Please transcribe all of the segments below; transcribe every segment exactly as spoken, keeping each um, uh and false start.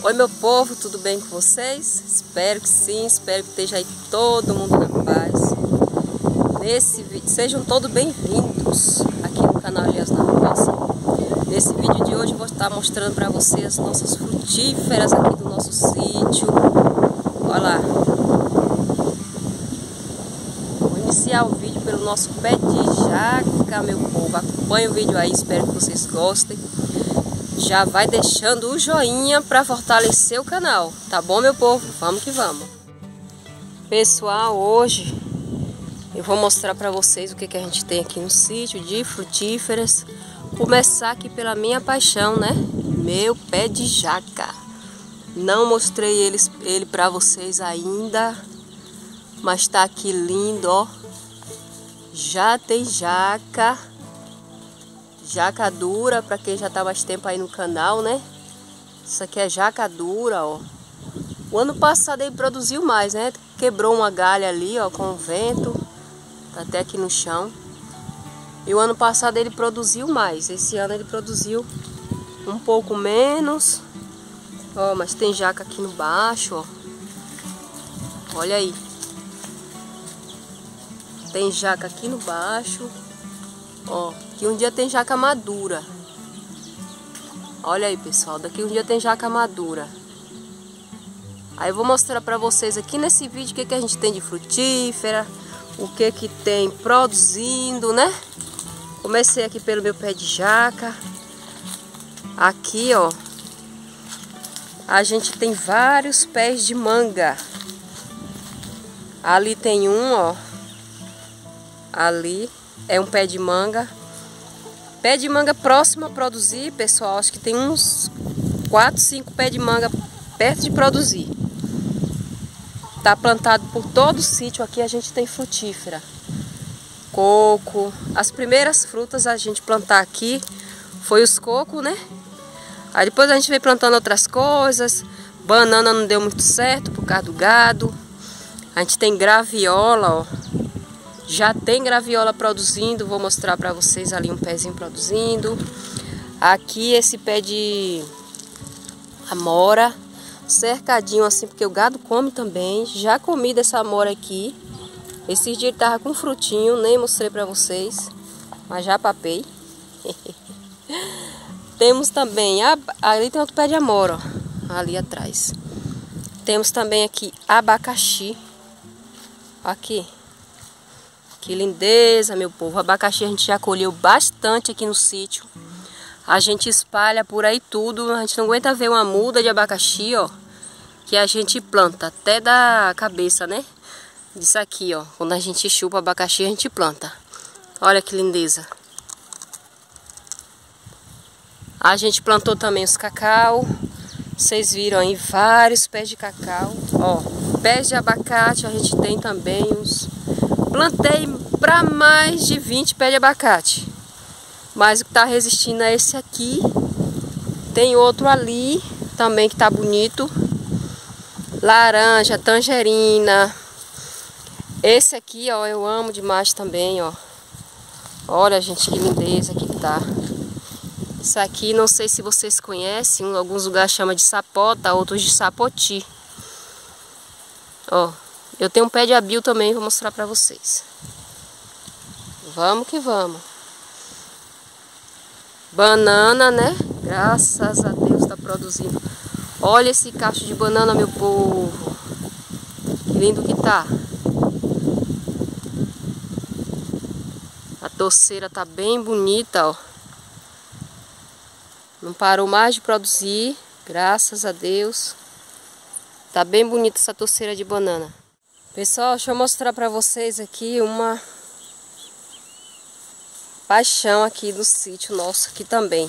Oi meu povo, tudo bem com vocês? Espero que sim, espero que esteja aí todo mundo na paz. Nesse vídeo, sejam todos bem-vindos aqui no canal Elias na Roça. Nesse vídeo de hoje eu vou estar mostrando para vocês as nossas frutíferas aqui do nosso sítio. Olha lá. Vou iniciar o vídeo pelo nosso pé de jaca, meu povo. Acompanhe o vídeo aí, espero que vocês gostem. Já vai deixando o joinha para fortalecer o canal, tá bom, meu povo? Vamos que vamos. Pessoal, hoje eu vou mostrar para vocês o que, que a gente tem aqui no sítio de frutíferas. Começar aqui pela minha paixão, né? Meu pé de jaca. Não mostrei eles, ele para vocês ainda, mas tá aqui lindo, ó. Já tem jaca. Jaca dura, para quem já tá mais tempo aí no canal, né? Isso aqui é jaca dura, ó. O ano passado ele produziu mais, né? Quebrou uma galha ali, ó, com o vento. Tá até aqui no chão. E o ano passado ele produziu mais. Esse ano ele produziu um pouco menos. Ó, mas tem jaca aqui no baixo, ó. Olha aí. Tem jaca aqui no baixo. Ó, que um dia tem jaca madura. Olha aí, pessoal, daqui um dia tem jaca madura. Aí eu vou mostrar pra vocês aqui nesse vídeo o que, que a gente tem de frutífera, o que que tem produzindo, né? Comecei aqui pelo meu pé de jaca. Aqui, ó, a gente tem vários pés de manga. Ali tem um, ó. Ali é um pé de manga. Pé de manga próximo a produzir, pessoal. Acho que tem uns quatro, cinco pés de manga perto de produzir. Tá plantado por todo o sítio. Aqui a gente tem frutífera. Coco. As primeiras frutas a gente plantar aqui foi os cocos, né? Aí depois a gente veio plantando outras coisas. Banana não deu muito certo por causa do gado. A gente tem graviola, ó. Já tem graviola produzindo, vou mostrar para vocês ali um pezinho produzindo. Aqui esse pé de amora, cercadinho assim, porque o gado come também. Já comi dessa amora aqui. Esses dias tava com frutinho, nem mostrei para vocês, mas já papei. Temos também, a, ali tem outro pé de amora, ó, ali atrás. Temos também aqui abacaxi, aqui. Que lindeza, meu povo. O abacaxi a gente já colheu bastante aqui no sítio. A gente espalha por aí tudo. A gente não aguenta ver uma muda de abacaxi, ó. Que a gente planta até da cabeça, né? Isso aqui, ó. Quando a gente chupa abacaxi, a gente planta. Olha que lindeza. A gente plantou também os cacau. Vocês viram aí vários pés de cacau. Ó, pés de abacate a gente tem também uns... Plantei para mais de vinte pés de abacate. Mas o que está resistindo é esse aqui. Tem outro ali também que tá bonito. Laranja, tangerina. Esse aqui, ó, eu amo demais também, ó. Olha, gente, que lindeza que tá. Isso aqui, não sei se vocês conhecem. Em alguns lugares chama de sapota, outros de sapoti. Ó. Eu tenho um pé de abil também, vou mostrar pra vocês. Vamos que vamos. Banana, né? Graças a Deus tá produzindo. Olha esse cacho de banana, meu povo. Que lindo que tá. A torceira tá bem bonita, ó. Não parou mais de produzir, graças a Deus. Tá bem bonita essa torceira de banana. Pessoal, deixa eu mostrar para vocês aqui uma paixão aqui do sítio nosso aqui também.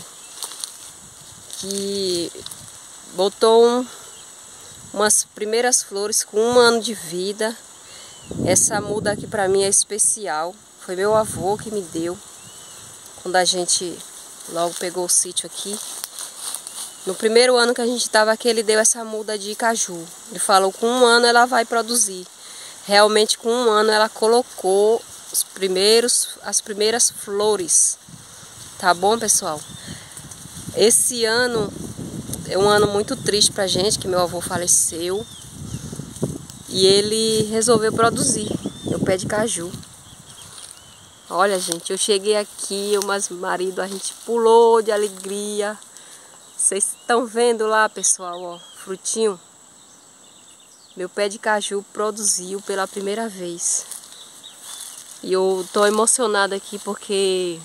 Que botou um, umas primeiras flores com um ano de vida. Essa muda aqui para mim é especial. Foi meu avô que me deu. Quando a gente logo pegou o sítio aqui. No primeiro ano que a gente estava aqui, ele deu essa muda de caju. Ele falou que com um ano ela vai produzir. Realmente com um ano ela colocou os primeiros, as primeiras flores. Tá bom, pessoal? Esse ano é um ano muito triste pra gente, que meu avô faleceu. E ele resolveu produzir meu pé de caju. Olha, gente, eu cheguei aqui, eu mais marido, a gente pulou de alegria. Vocês estão vendo lá, pessoal, ó, frutinho. Meu pé de caju produziu pela primeira vez. E eu tô emocionada aqui porque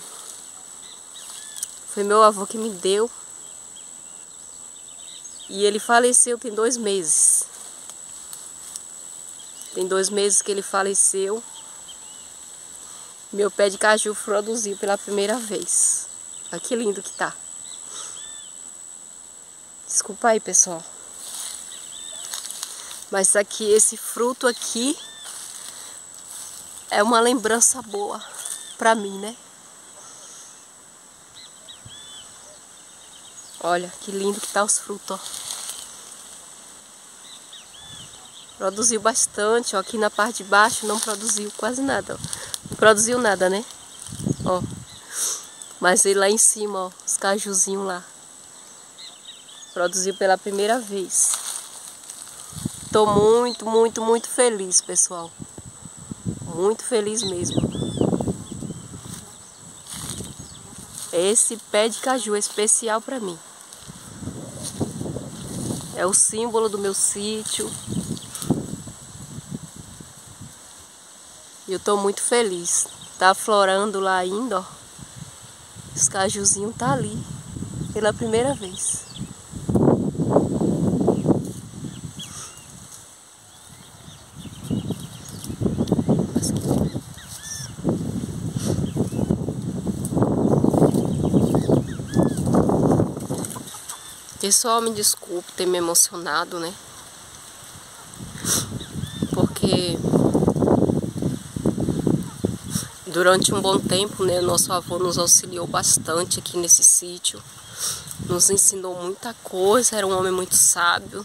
foi meu avô que me deu. E ele faleceu tem dois meses. Tem dois meses que ele faleceu. Meu pé de caju produziu pela primeira vez. Olha que lindo que tá. Desculpa aí, pessoal. Mas isso aqui, esse fruto aqui é uma lembrança boa pra mim, né? Olha que lindo que tá os frutos, ó. Produziu bastante, ó. Aqui na parte de baixo não produziu quase nada, ó. Não produziu nada, né? Ó. Mas ele lá em cima, ó, os cajuzinhos lá. Produziu pela primeira vez. Tô muito, muito, muito feliz, pessoal. Muito feliz mesmo. Esse pé de caju é especial pra mim. É o símbolo do meu sítio. E eu tô muito feliz. Tá florando lá ainda, ó. Os cajuzinhos tá ali. Pela primeira vez. Pessoal, me desculpe ter me emocionado, né? Porque durante um bom tempo, né, nosso avô nos auxiliou bastante aqui nesse sítio. Nos ensinou muita coisa, era um homem muito sábio.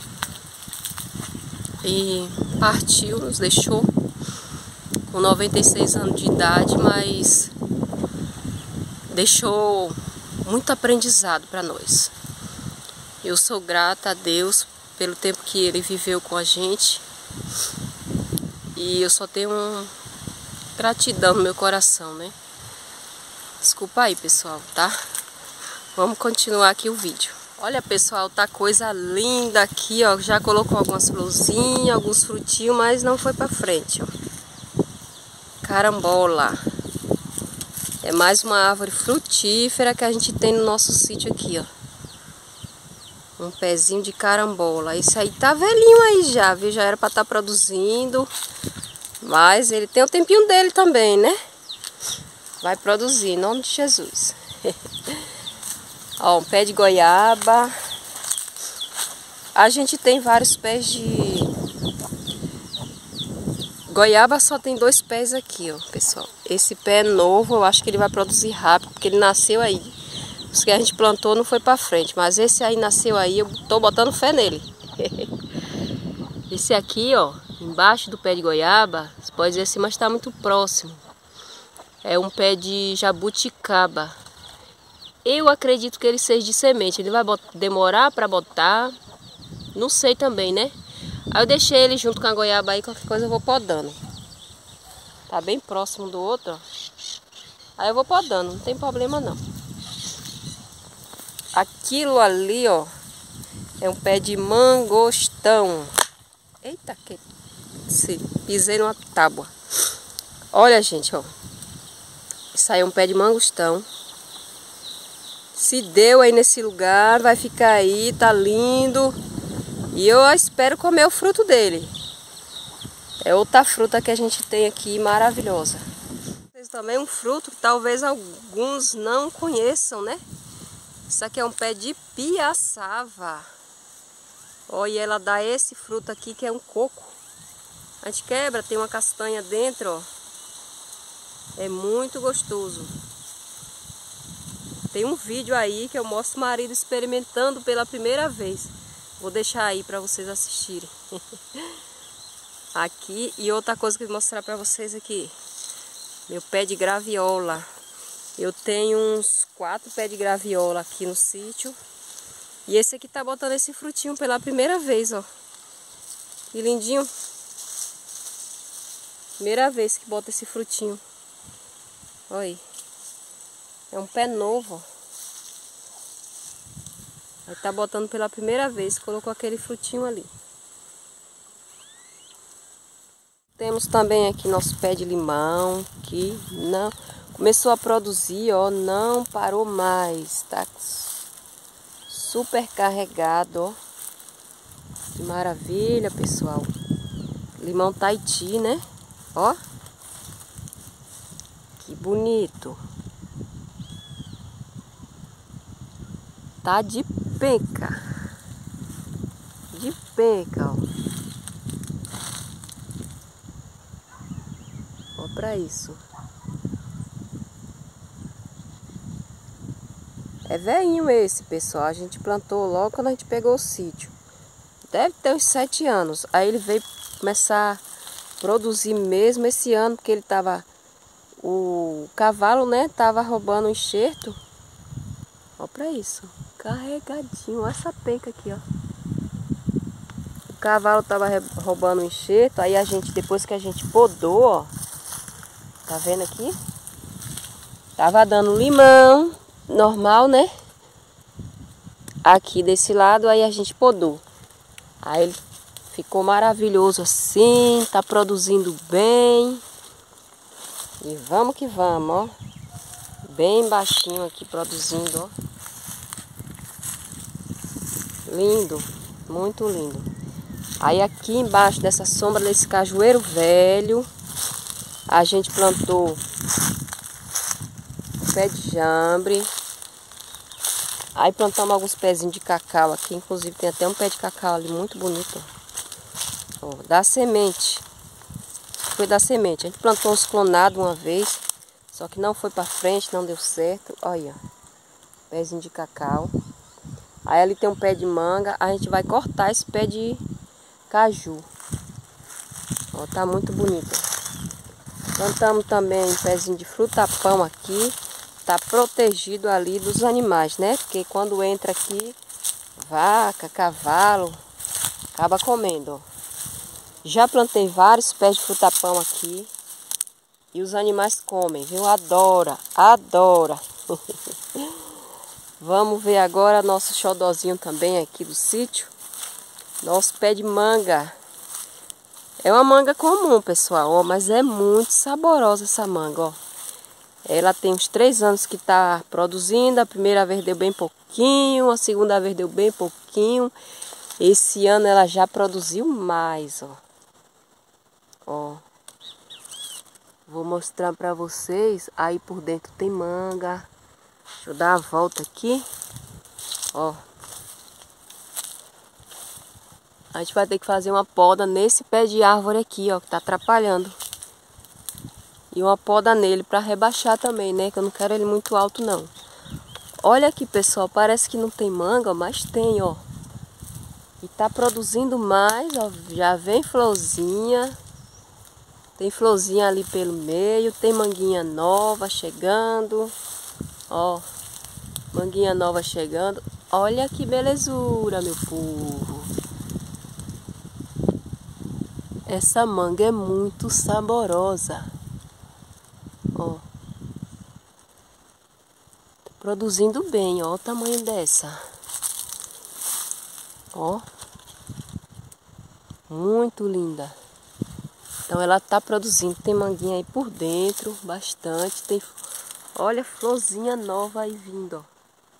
E partiu, nos deixou com noventa e seis anos de idade, mas deixou muito aprendizado para nós. Eu sou grata a Deus pelo tempo que ele viveu com a gente. E eu só tenho um gratidão no meu coração, né? Desculpa aí, pessoal, tá? Vamos continuar aqui o vídeo. Olha, pessoal, tá coisa linda aqui, ó. Já colocou algumas florzinhas, alguns frutinhos, mas não foi pra frente, ó. Carambola. É mais uma árvore frutífera que a gente tem no nosso sítio aqui, ó. Um pezinho de carambola. Esse aí tá velhinho aí já, viu? Já era pra estar produzindo. Mas ele tem o tempinho dele também, né? Vai produzir, em nome de Jesus. Ó, um pé de goiaba. A gente tem vários pés de... Goiaba só tem dois pés aqui, ó, pessoal. Esse pé é novo, eu acho que ele vai produzir rápido, porque ele nasceu aí. Os que a gente plantou não foi pra frente, mas esse aí nasceu aí, eu tô botando fé nele. Esse aqui, ó, embaixo do pé de goiaba, você pode dizer assim, mas tá muito próximo. É um pé de jabuticaba. Eu acredito que ele seja de semente, ele vai demorar pra botar, não sei também, né? Aí eu deixei ele junto com a goiaba aí, qualquer coisa eu vou podando. Tá bem próximo do outro, ó. Aí eu vou podando, não tem problema não. Aquilo ali, ó, é um pé de mangostão. Eita, que se pisei numa tábua. Olha, gente, ó. Isso aí é um pé de mangostão. Se deu aí nesse lugar, vai ficar aí, tá lindo. E eu espero comer o fruto dele. É outra fruta que a gente tem aqui, maravilhosa. Também um fruto que talvez alguns não conheçam, né? Isso aqui é um pé de piaçava. Olha, e ela dá esse fruto aqui que é um coco. A gente quebra, tem uma castanha dentro, ó. É muito gostoso. Tem um vídeo aí que eu mostro o marido experimentando pela primeira vez. Vou deixar aí para vocês assistirem. Aqui, e outra coisa que eu vou mostrar para vocês aqui. Meu pé de graviola. Eu tenho uns quatro pés de graviola aqui no sítio. E esse aqui tá botando esse frutinho pela primeira vez, ó. Que lindinho. Primeira vez que bota esse frutinho. Olha aí. É um pé novo, ó. Aí tá botando pela primeira vez, colocou aquele frutinho ali. Temos também aqui nosso pé de limão, que não começou a produzir, ó, não parou mais, tá super carregado, ó. Que maravilha, pessoal. Limão Tahiti, né? Ó. Que bonito. Tá de penca. De penca, ó. Ó pra isso. É velhinho esse, pessoal. A gente plantou logo quando a gente pegou o sítio. Deve ter uns sete anos. Aí ele veio começar a produzir mesmo esse ano, porque ele tava... O cavalo, né, tava roubando o enxerto. Ó pra isso. Carregadinho. Olha essa penca aqui, ó. O cavalo tava roubando o enxerto. Aí a gente, depois que a gente podou, ó. Tá vendo aqui? Tava dando limão. Normal, né? Aqui desse lado, aí a gente podou. Aí ele ficou maravilhoso assim, tá produzindo bem. E vamos que vamos, ó. Bem baixinho aqui produzindo, ó. Lindo, muito lindo. Aí aqui embaixo dessa sombra desse cajueiro velho, a gente plantou pé de jambre. Aí plantamos alguns pezinhos de cacau aqui, inclusive tem até um pé de cacau ali muito bonito. Ó, da semente. Foi da semente. A gente plantou uns clonados uma vez, só que não foi para frente, não deu certo. Olha, pezinho de cacau. Aí ali tem um pé de manga, a gente vai cortar esse pé de caju. Ó, tá muito bonito. Plantamos também um pezinho de fruta-pão aqui. Tá protegido ali dos animais, né? Porque quando entra aqui, vaca, cavalo, acaba comendo, ó. Já plantei vários pés de fruta-pão aqui. E os animais comem, viu? Adora, adora. Vamos ver agora nosso xodozinho também aqui do sítio. Nosso pé de manga. É uma manga comum, pessoal, ó, mas é muito saborosa essa manga, ó. Ela tem uns três anos que está produzindo. A primeira vez deu bem pouquinho, a segunda vez deu bem pouquinho. Esse ano ela já produziu mais, ó. Ó. Vou mostrar para vocês. Aí por dentro tem manga. Deixa eu dar a volta aqui. Ó. A gente vai ter que fazer uma poda nesse pé de árvore aqui, ó, que tá atrapalhando. E uma poda nele para rebaixar também, né? Que eu não quero ele muito alto, não. Olha aqui, pessoal. Parece que não tem manga, mas tem, ó. E tá produzindo mais, ó. Já vem florzinha. Tem florzinha ali pelo meio. Tem manguinha nova chegando. Ó. Manguinha nova chegando. Olha que belezura, meu povo. Essa manga é muito saborosa. Ó. Produzindo bem, ó o tamanho dessa. Ó. Muito linda. Então ela tá produzindo. Tem manguinha aí por dentro, bastante. Tem, olha, florzinha nova aí vindo, ó.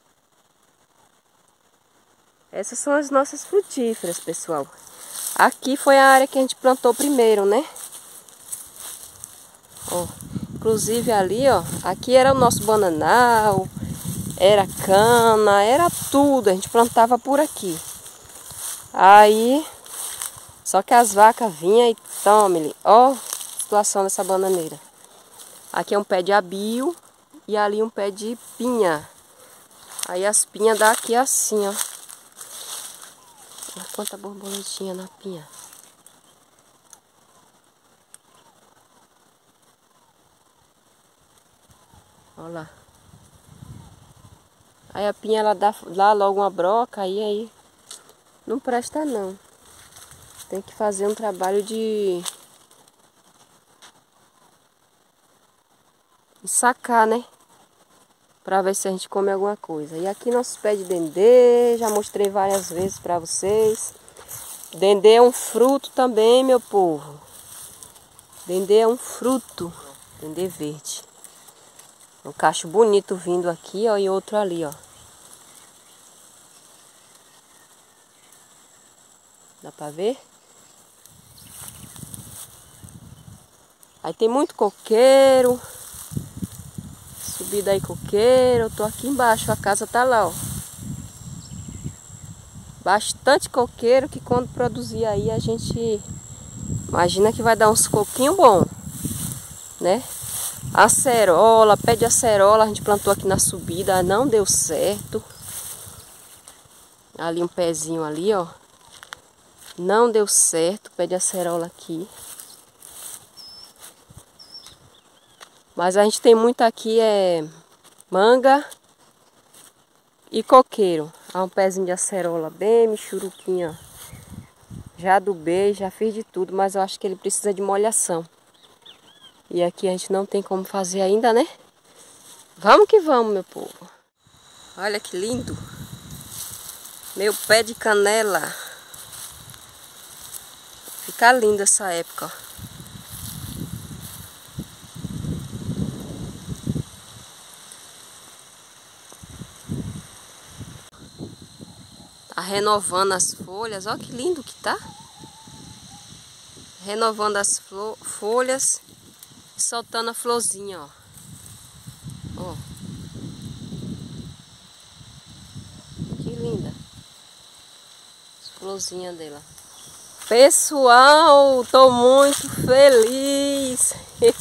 Essas são as nossas frutíferas, pessoal. Aqui foi a área que a gente plantou primeiro, né? Ó. Inclusive ali, ó. Aqui era o nosso bananal. Era cana, era tudo. A gente plantava por aqui. Aí, só que as vacas vinham e tome-lhe. Ó, a situação dessa bananeira. Aqui é um pé de abio e ali um pé de pinha. Aí as pinhas dá aqui assim, ó. Olha quanta borboletinha na pinha. Olha lá. Aí a pinha ela dá, dá logo uma broca, aí, aí não presta não. Tem que fazer um trabalho de, de sacar, né? Pra ver se a gente come alguma coisa. E aqui nossos pés de dendê, já mostrei várias vezes pra vocês. Dendê é um fruto também, meu povo. Dendê é um fruto. Dendê verde. Um cacho bonito vindo aqui, ó, e outro ali, ó. Dá pra ver? Aí tem muito coqueiro. Subida aí coqueiro. Eu tô aqui embaixo, a casa tá lá, ó. Bastante coqueiro que quando produzir aí a gente imagina que vai dar uns coquinhos bons, né? Acerola, pé de acerola, a gente plantou aqui na subida, não deu certo. Ali um pezinho ali, ó. Não deu certo, pé de acerola aqui. Mas a gente tem muito aqui é manga e coqueiro. Há um pezinho de acerola bem michuruquinha. Já adubei, já fiz de tudo, mas eu acho que ele precisa de molhação. E aqui a gente não tem como fazer ainda, né? Vamos que vamos, meu povo. Olha que lindo. Meu pé de canela. Fica lindo essa época, ó. Tá renovando as folhas. Olha que lindo que tá. Renovando as folhas e soltando a florzinha, ó. Ó. Que linda. As florzinhas dela. Pessoal, tô muito feliz.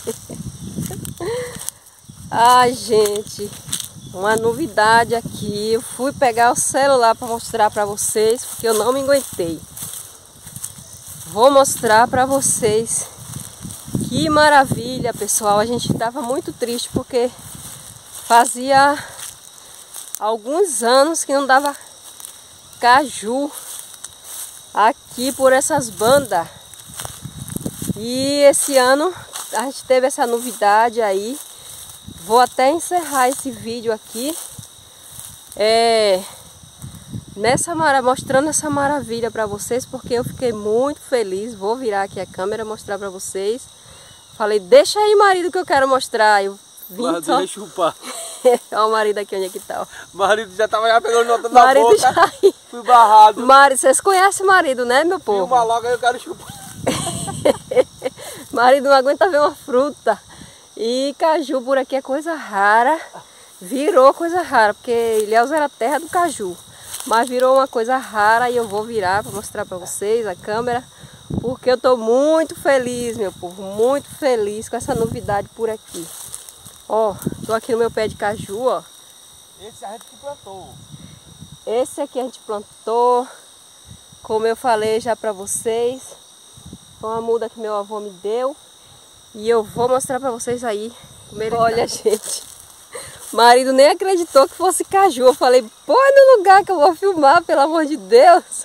Ai, gente. Uma novidade aqui. Eu fui pegar o celular para mostrar para vocês, porque eu não me aguentei. Vou mostrar para vocês. Que maravilha, pessoal. A gente estava muito triste porque fazia alguns anos que não dava caju aqui por essas bandas. E esse ano a gente teve essa novidade aí. Vou até encerrar esse vídeo aqui é, nessa mara, mostrando essa maravilha para vocês, porque eu fiquei muito feliz. Vou virar aqui a câmera e mostrar para vocês. Falei, deixa aí, marido, que eu quero mostrar. Eu vim marido só... ia chupar. Olha o marido aqui, onde é que tá? O marido já tava já pegando nota na marido boca. Já... Fui barrado. Marido, vocês conhecem o marido, né, meu povo? Filma logo aí, eu quero chupar. Marido não aguenta ver uma fruta. E caju por aqui é coisa rara. Virou coisa rara, porque Ilhéus era a terra do caju. Mas virou uma coisa rara e eu vou virar para mostrar para vocês a câmera. Porque eu tô muito feliz, meu povo. Muito feliz com essa novidade por aqui. Ó, tô aqui no meu pé de caju, ó. Esse a gente que plantou. Esse aqui a gente plantou. Como eu falei já para vocês. Foi uma muda que meu avô me deu. E eu vou mostrar pra vocês aí como ele Olha, tá. Gente, o marido nem acreditou que fosse caju. Eu falei, põe no lugar que eu vou filmar, pelo amor de Deus.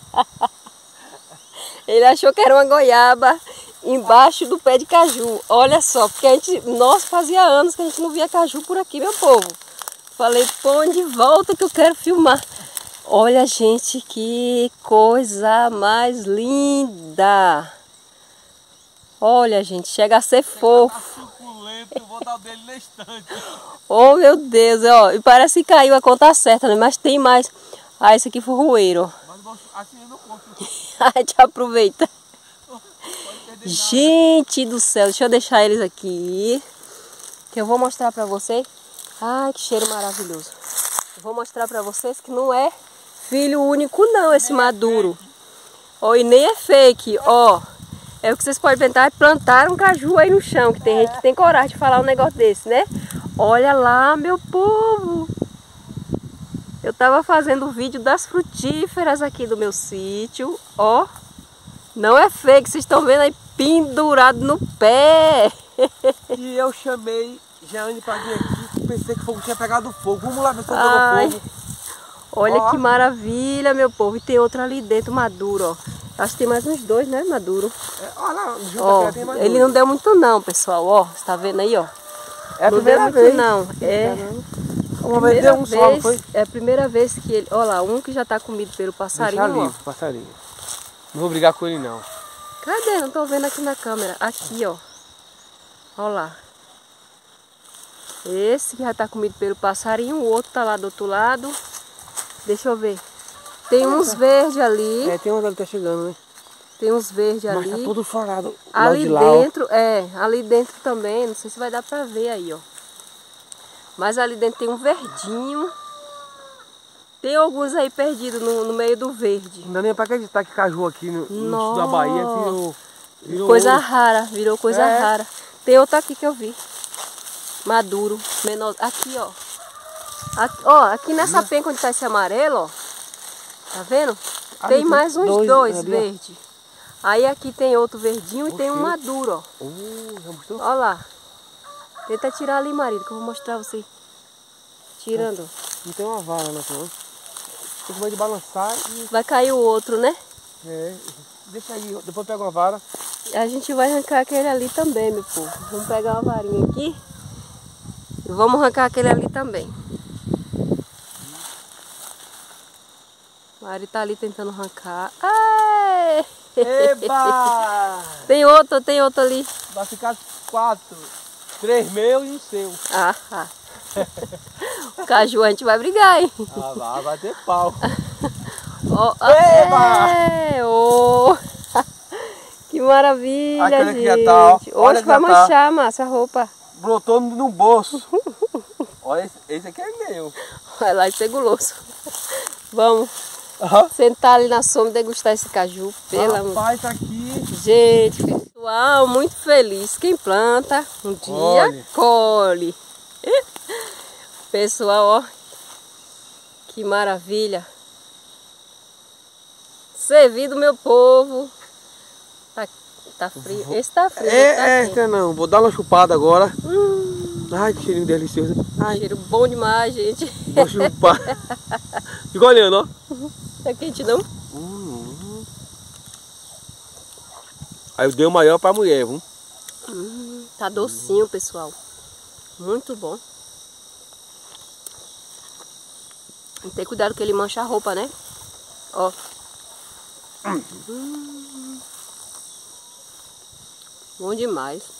Ele achou que era uma goiaba embaixo do pé de caju. Olha só, porque a gente, nossa, fazia anos que a gente não via caju por aqui, meu povo. Falei, põe de volta que eu quero filmar. Olha, gente, que coisa mais linda. Olha, gente, chega a ser fofo. Suculento, vou dar dele na estante. Oh, meu Deus, ó. E parece que caiu a conta certa, né? Mas tem mais. Ah, esse aqui foi roeiro. Mas assim eu não conto. A gente aproveita. Gente do céu, deixa eu deixar eles aqui. Que eu vou mostrar pra vocês. Ai, que cheiro maravilhoso. Eu vou mostrar pra vocês que não é filho único não, esse maduro. Ó, e nem é fake, ó. É o que vocês podem tentar é plantar um caju aí no chão, que tem é. gente que tem coragem de falar um negócio desse, né? Olha lá, meu povo! Eu tava fazendo o vídeo das frutíferas aqui do meu sítio, ó. Não é fake, vocês estão vendo aí pendurado no pé. E eu chamei Jeane para vir aqui pensei que o fogo tinha pegado fogo. Vamos lá ver se eu Ai, fogo. olha Ó. que maravilha, meu povo. E tem outro ali dentro, maduro, ó. Acho que tem mais uns dois, né, maduro? É, olha lá, junto Ó, aqui tem mais ele dois. não deu muito não, pessoal, ó. Você tá vendo aí, ó? É a Não primeira deu vez. muito não. É Uma vez deu um só, não foi? é a primeira vez que ele... Olha lá, um que já tá comido pelo passarinho, Deixa ó. livre, passarinho. Não vou brigar com ele, não. Cadê? Não tô vendo aqui na câmera. Aqui, ó. Olha lá. Esse que já tá comido pelo passarinho, o outro tá lá do outro lado. Deixa eu ver. Tem uns verdes ali. É, tem uns ali que tá chegando, né? Tem uns verdes Mas ali. tá todo florado. Ali de lá, ó. dentro, é, ali dentro também, não sei se vai dar pra ver aí, ó. Mas ali dentro tem um verdinho. Tem alguns aí perdidos no, no meio do verde. Não dá nem pra acreditar que caju aqui no, no sul da Nossa. Bahia virou, virou Coisa ouro. rara, virou coisa É. rara. Tem outro aqui que eu vi. Maduro, menor. Aqui, ó. Aqui, ó, aqui nessa penca onde tá esse amarelo, ó. Tá vendo? Ali Tem mais uns dois, dois, ali, ó. verdes. Aí aqui tem outro verdinho e tem um Ok. maduro, ó. Uh, já mostrou? Ó lá. Tenta tirar ali, marido, que eu vou mostrar você. Tirando. Não tem uma vara na não. Tem que de balançar e... Vai cair o outro, né? É, deixa aí, depois pega uma vara. A gente vai arrancar aquele ali também, meu povo. Vamos pegar uma varinha aqui. E vamos arrancar aquele ali também. O Mari tá ali tentando arrancar. Ai! Eba! Tem outro, tem outro ali. Vai ficar quatro. Três meus e um seu. Ah, ah. O caju a gente vai brigar, hein? Ah, vai, vai ter pau. Ó, ó, Eba! é, ó. Que maravilha, Olha que gente. já tá, ó. Olha Hoje que vai já tá. manchar, Márcia, a roupa. Brotou no, no bolso. Olha, esse, esse aqui é meu. Vai lá e ser guloso. Vamos Aham. sentar ali na sombra e degustar esse caju. Pelo amor. Rapaz, tá aqui. Gente, pessoal, muito feliz. Quem planta, um dia Colhe. colhe. Pessoal, ó, que maravilha. Servido, meu povo. Tá, tá frio. Esse tá frio. É, tá é, quente. essa não. Vou dar uma chupada agora. Hum, Ai, que cheirinho delicioso. Ai, cheiro bom demais, gente. vou chupar. Fica olhando, ó. Tá quente não? Hum. Aí eu dei o maior pra mulher, viu? Hum, tá docinho, pessoal. Muito bom. Tem que ter cuidado que ele mancha a roupa, né? Ó. Hum. Bom demais.